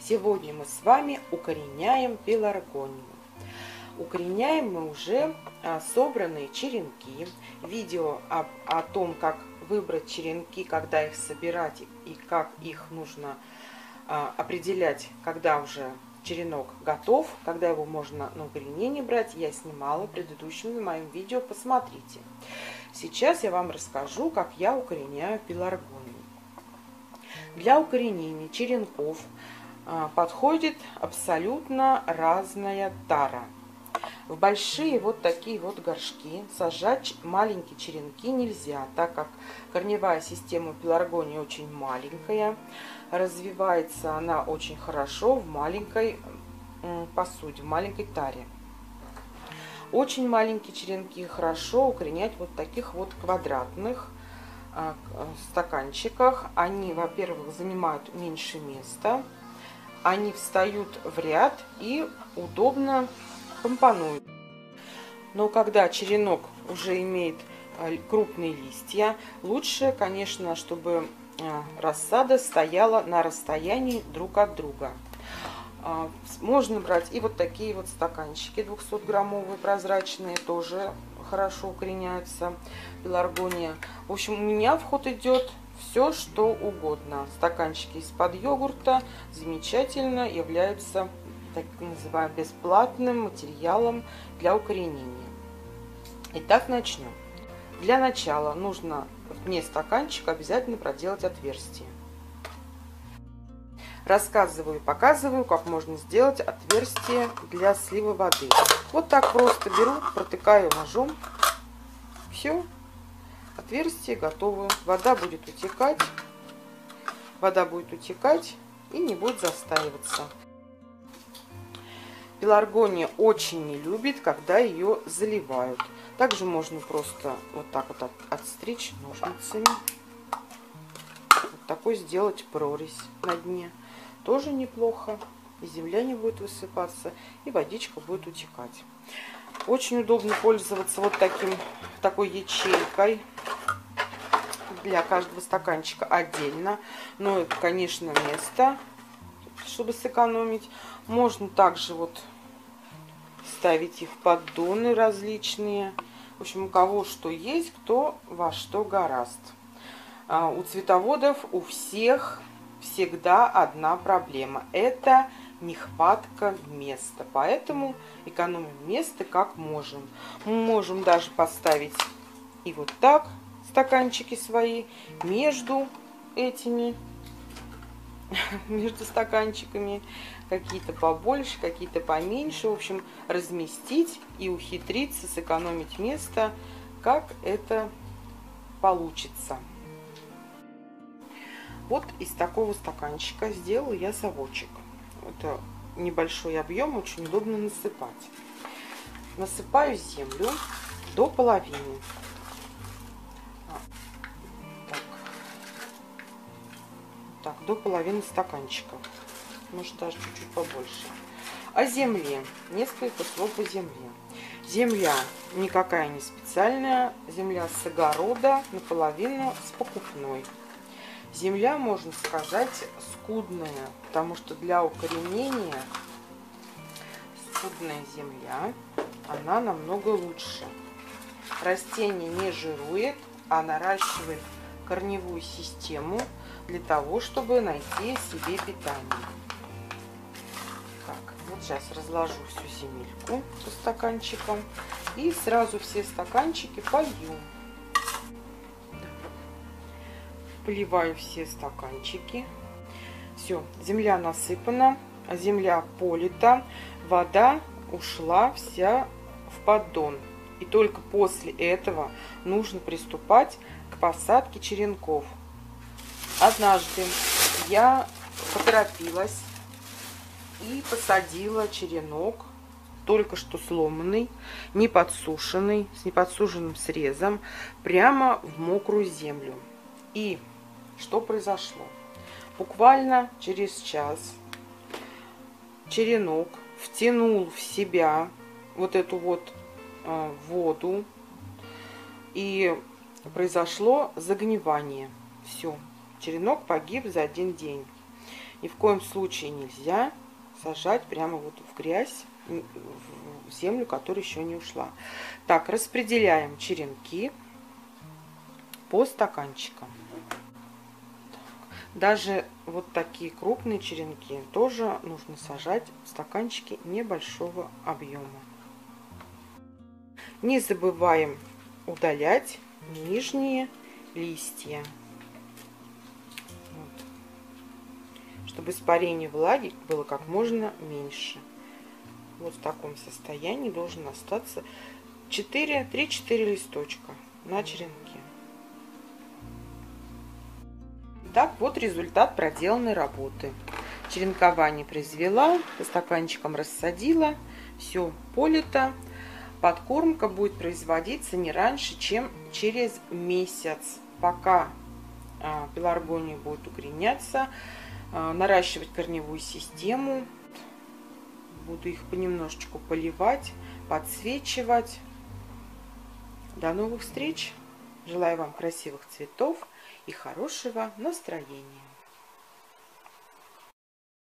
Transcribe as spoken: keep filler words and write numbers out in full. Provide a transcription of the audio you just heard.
Сегодня мы с вами укореняем пеларгонию. Укореняем мы уже а, собранные черенки. Видео об, о том, как выбрать черенки, когда их собирать и как их нужно а, определять, когда уже черенок готов, когда его можно на укоренение брать, я снимала в предыдущем моем видео, посмотрите. Сейчас я вам расскажу, как я укореняю пеларгонию. Для укоренения черенков а, подходит абсолютно разная тара. В большие вот такие вот горшки сажать маленькие черенки нельзя, так как корневая система пеларгонии очень маленькая. Развивается она очень хорошо в маленькой посуде, в маленькой таре. Очень маленькие черенки хорошо укоренять вот в таких вот квадратных стаканчиках. Они, во-первых, занимают меньше места, они встают в ряд и удобно компонуют. Но когда черенок уже имеет крупные листья, лучше, конечно, чтобы рассада стояла на расстоянии друг от друга. Можно брать и вот такие вот стаканчики двухсотграммовые, прозрачные, тоже хорошо укореняются пеларгония. В общем, у меня в ход идет все, что угодно. Стаканчики из-под йогурта замечательно являются так называемым бесплатным материалом для укоренения. Итак, начнем. Для начала нужно в дне стаканчика обязательно проделать отверстие. Рассказываю, показываю, как можно сделать отверстие для слива воды. Вот так просто беру, протыкаю ножом. Все, отверстие готово. Вода будет утекать, вода будет утекать и не будет застаиваться. Пеларгония очень не любит, когда ее заливают. Также можно просто вот так вот отстричь ножницами. Вот такой сделать прорезь на дне. Тоже неплохо. И земля не будет высыпаться, и водичка будет утекать. Очень удобно пользоваться вот таким, такой ячейкой для каждого стаканчика отдельно. Но это, конечно, место, чтобы сэкономить. Можно также вот ставить их в поддоны различные. В общем, у кого что есть, кто во что гораст. А у цветоводов у всех всегда одна проблема. Это нехватка места. Поэтому экономим место как можем. Мы можем даже поставить и вот так стаканчики свои между этими, между стаканчиками. Какие-то побольше, какие-то поменьше. В общем, разместить и ухитриться сэкономить место, как это получится. Вот из такого стаканчика сделала я совочек. Это небольшой объем, очень удобно насыпать. Насыпаю землю до половины. Так, так до половины стаканчика. Может, даже чуть-чуть побольше. О земле. Несколько слов о земле. Земля никакая не специальная. Земля с огорода, наполовину с покупной. Земля, можно сказать, скудная, потому что для укоренения скудная земля, она намного лучше. Растение не жирует, а наращивает корневую систему для того, чтобы найти себе питание. Так, вот сейчас разложу всю земельку по стаканчикам и сразу все стаканчики полью. Поливаю все стаканчики. Все, земля насыпана, земля полита, вода ушла вся в поддон. И только после этого нужно приступать к посадке черенков. Однажды я поторопилась и посадила черенок, только что сломанный, не подсушенный, с неподсушенным срезом, прямо в мокрую землю. И что произошло? Буквально через час черенок втянул в себя вот эту вот э, воду, и произошло загнивание. Все, черенок погиб за один день. Ни в коем случае нельзя сажать прямо вот в грязь, в землю, которая еще не ушла. Так, распределяем черенки по стаканчикам. Даже вот такие крупные черенки тоже нужно сажать в стаканчики небольшого объема. Не забываем удалять нижние листья, вот, чтобы испарение влаги было как можно меньше. Вот в таком состоянии должен остаться три-четыре листочка на черенке. Так, вот результат проделанной работы. Черенкование произвела, по стаканчикам рассадила, все полито. Подкормка будет производиться не раньше, чем через месяц, пока пеларгония будет укореняться, наращивать корневую систему. Буду их понемножечку поливать, подсвечивать. До новых встреч! Желаю вам красивых цветов и хорошего настроения.